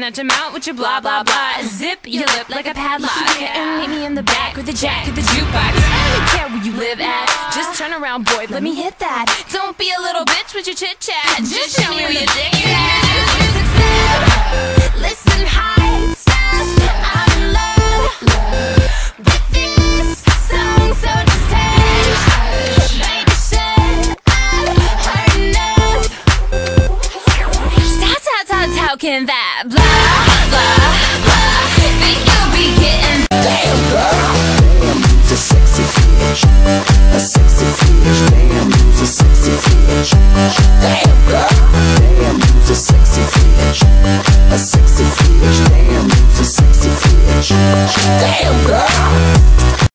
at your mouth with your blah blah blah. Zip your lip like a padlock and meet me in the back with the jack of the jukebox. I don't care where you live at, just turn around, boy, let me hit that. Don't be a little bitch with your chit chat, just show me where your dick is at. Listen, high stars, I'm in love with this song, so just hush. Baby said I've heard enough. How can that blah blah blah think you'll be getting? Damn girl, damn, you's a sexy bitch, a sexy bitch. Damn, you's a sexy bitch. Damn girl, damn, you's a sexy bitch, a sexy bitch. Damn, you's a sexy bitch. Damn girl.